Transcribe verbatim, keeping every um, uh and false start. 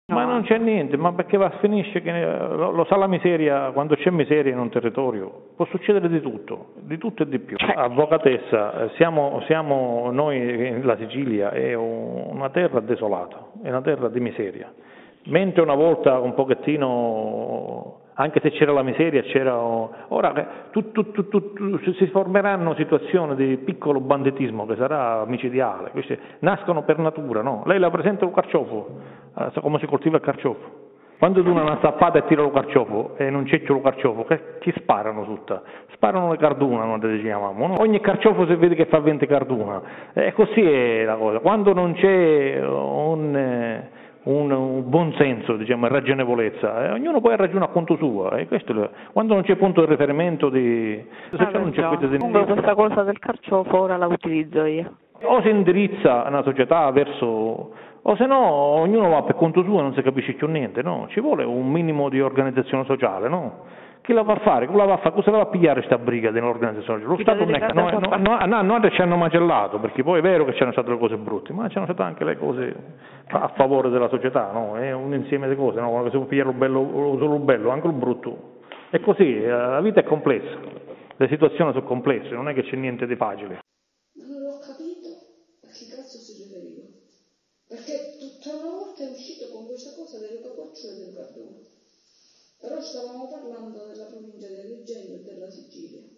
Ma non c'è niente, ma perché va, finisce che lo, lo sa la miseria, quando c'è miseria in un territorio può succedere di tutto, di tutto e di più. Avvocatessa, siamo, siamo noi, la Sicilia è una terra desolata, è una terra di miseria, mentre una volta un pochettino, anche se c'era la miseria, c'era, ora tu, tu, tu, tu, si formeranno situazioni di piccolo banditismo che sarà micidiale, questi nascono per natura, no? Lei la presenta un carciofo, come si coltiva il carciofo. Quando tu una zappata e tira lo carciofo e non c'è lo carciofo, che, chi sparano tutta? Sparano le carduna, non le chiamiamo, no? Ogni carciofo si vede che fa venti carduna, e così è la cosa. Quando non c'è un, un, un buon senso, diciamo, ragionevolezza, eh, ognuno poi ha ragione a conto suo, e questo è, quando non c'è punto di riferimento di... Ah, non c'è di... Comunque questa cosa del carciofo ora la utilizzo io. O si indirizza una società verso... o se no ognuno va per conto suo e non si capisce più niente, no? Ci vuole un minimo di organizzazione sociale, no? Chi la va a fare? Chi la va a fare? Cosa la va a pigliare sta briga dell'organizzazione sociale? Lo Stato non è che... Noi, no, no, noi ci hanno macellato, perché poi è vero che c'erano state le cose brutte, ma c'erano state anche le cose a favore della società, no? È un insieme di cose, no? Quando si può pigliare il bello, solo il bello, anche il brutto. È così, la vita è complessa, le situazioni sono complesse, non è che c'è niente di facile. Perché tutta una volta è uscito con questa cosa delle cococciole del Gardone. Però stavamo parlando della provincia di Agrigento e della Sicilia.